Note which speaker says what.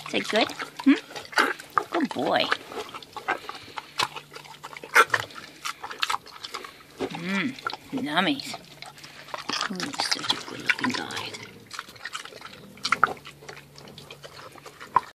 Speaker 1: Is it good? Good boy. Nummies. Ooh, such a good looking guy.